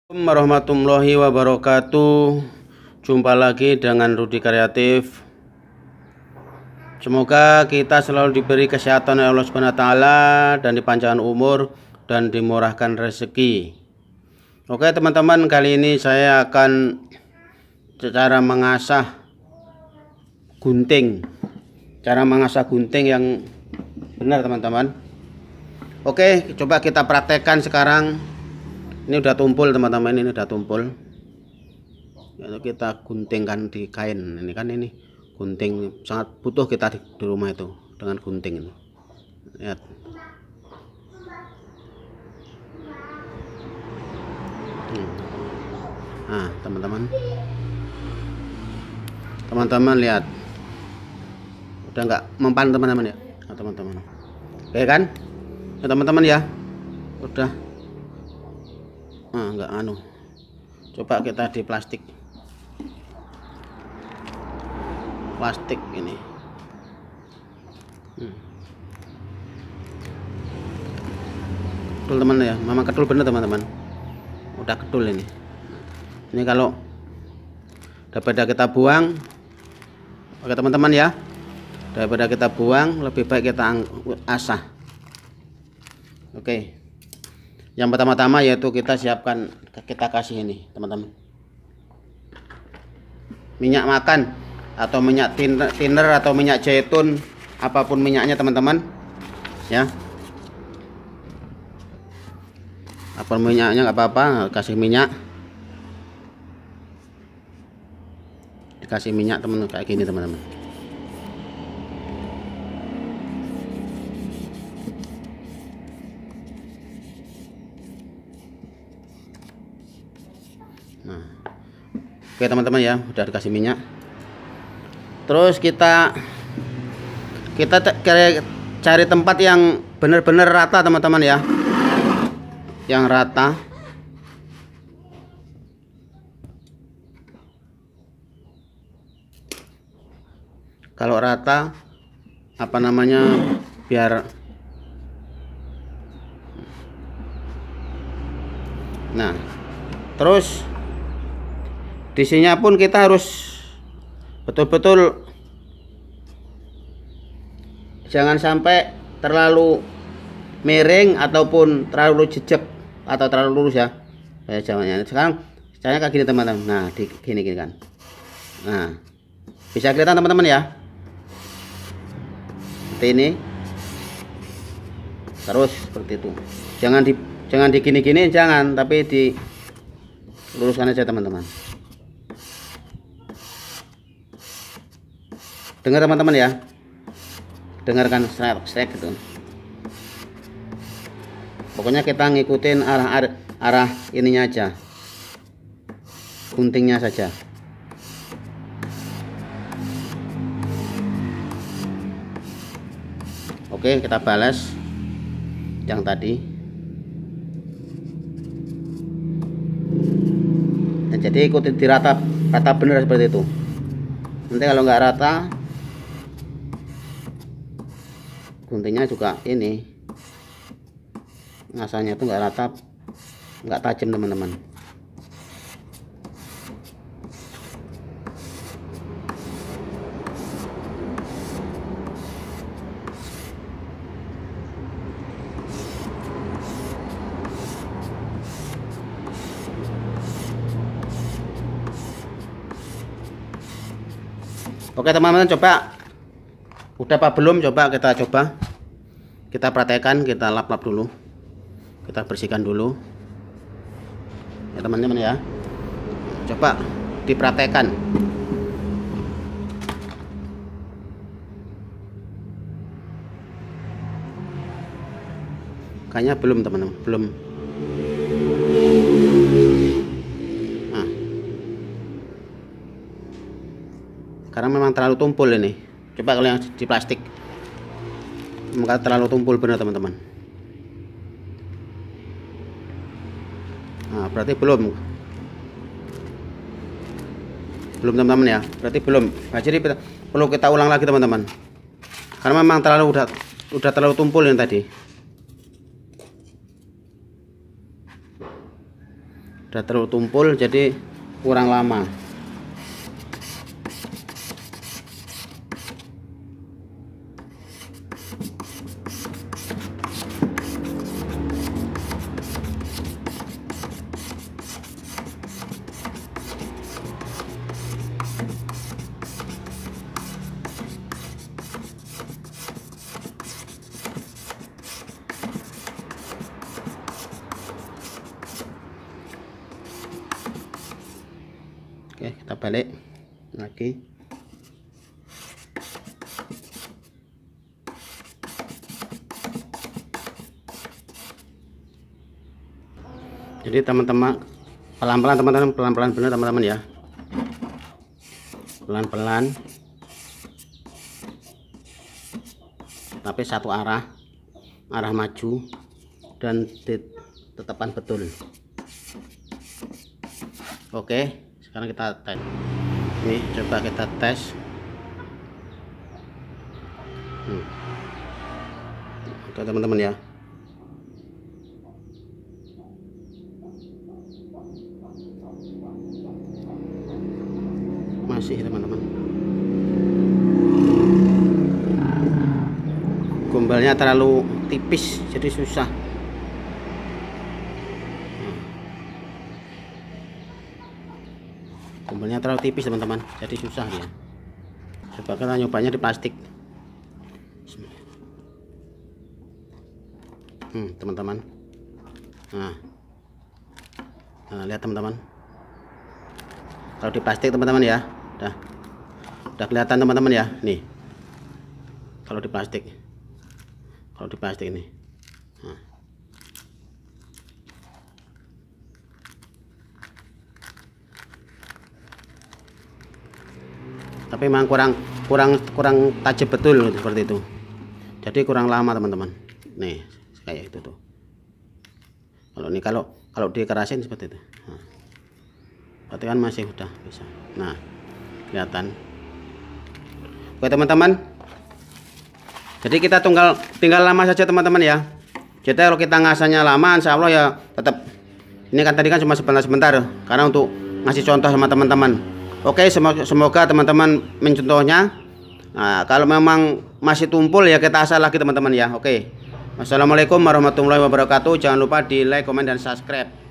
Warahmatullahi wabarakatuh. Jumpa lagi dengan Rudi Kreatif. Semoga kita selalu diberi kesehatan oleh Allah Subhanahu wa taala dan dipanjangkan umur dan dimurahkan rezeki. Oke teman-teman, kali ini saya akan cara mengasah gunting. Cara mengasah gunting yang benar teman-teman. Oke, coba kita praktekkan sekarang. Ini udah tumpul teman-teman, ini udah tumpul. Lalu kita guntingkan di kain. Ini kan ini gunting sangat butuh kita di rumah itu dengan gunting ini. Lihat. Nah, teman-teman lihat. Udah nggak mempan teman-teman ya? Nah, teman-teman. Oke kan? Ya, teman-teman ya. Udah. Enggak coba kita di plastik ini kedul teman ya, memang kedul bener teman-teman, udah kedul ini kalau daripada kita buang. Oke teman-teman ya, daripada kita buang lebih baik kita asah. Oke, yang pertama-tama yaitu kita siapkan, kita kasih ini teman-teman, minyak makan atau minyak thinner atau minyak zaitun, apapun minyaknya teman-teman ya, apa minyaknya nggak apa-apa, kasih minyak, dikasih minyak teman kayak gini teman-teman. Nah, oke teman-teman ya, udah dikasih minyak. Terus kita cari tempat yang benar-benar rata teman-teman ya, yang rata. Kalau rata apa namanya, biar nah terus di sini pun kita harus betul-betul jangan sampai terlalu miring ataupun terlalu jejak atau terlalu lurus ya. Jangan. Sekarang caranya kayak gini teman-teman. Nah, gini kan. Nah, bisa kelihatan teman-teman ya. Seperti ini. Terus seperti itu. Jangan digini-gini, jangan, tapi diluruskan aja teman-teman. Dengar teman-teman ya, dengarkan strike gitu. Pokoknya kita ngikutin arah ininya aja, guntingnya saja. Oke, kita balas yang tadi. Nah, jadi ikuti rata benar seperti itu. Nanti kalau nggak rata, guntingnya juga ini ngasahnya tuh nggak rata, nggak tajam teman-teman. Oke teman-teman, coba udah apa belum, coba kita praktekkan, kita lap-lap dulu, kita bersihkan dulu ya teman-teman ya. Coba dipraktekkan. Kayaknya belum teman-teman, belum. Nah, karena memang terlalu tumpul ini. Coba kalau yang di plastik, maka terlalu tumpul benar teman-teman. Nah, berarti belum teman-teman ya, berarti belum. Nah, jadi perlu kita ulang lagi teman-teman, karena memang udah terlalu tumpul yang tadi. udah terlalu tumpul jadi kurang lama. Oke, kita balik lagi. Jadi teman-teman pelan-pelan teman-teman, pelan-pelan bener teman-teman ya. Pelan-pelan. Tapi satu arah maju dan tetapan betul. Oke. Sekarang kita tes. Ini coba kita tes. Oke teman-teman ya. Masih teman-teman. Gombalnya terlalu tipis jadi susah. Gombalnya terlalu tipis teman-teman, jadi susah ya. Coba kita nyobanya di plastik. Teman-teman. Nah, lihat teman-teman. Kalau di plastik teman-teman ya, udah kelihatan teman-teman ya. Nih, kalau di plastik ini. Nah. Tapi memang kurang tajam betul seperti itu, jadi kurang lama teman-teman. Nih kayak itu tuh. Kalau ini kalau dikerasin seperti itu, nah, berarti kan masih udah bisa. Nah, kelihatan. Oke teman-teman, jadi kita tinggal lama saja teman-teman ya. Jadi kalau kita ngasahnya lama, insya Allah ya tetap. Ini kan tadi kan cuma sebentar karena untuk ngasih contoh sama teman-teman. Oke, semoga teman-teman mencontohnya. Nah, kalau memang masih tumpul ya kita asah lagi teman-teman ya. Oke. Wassalamualaikum warahmatullahi wabarakatuh. Jangan lupa di like, komen, dan subscribe.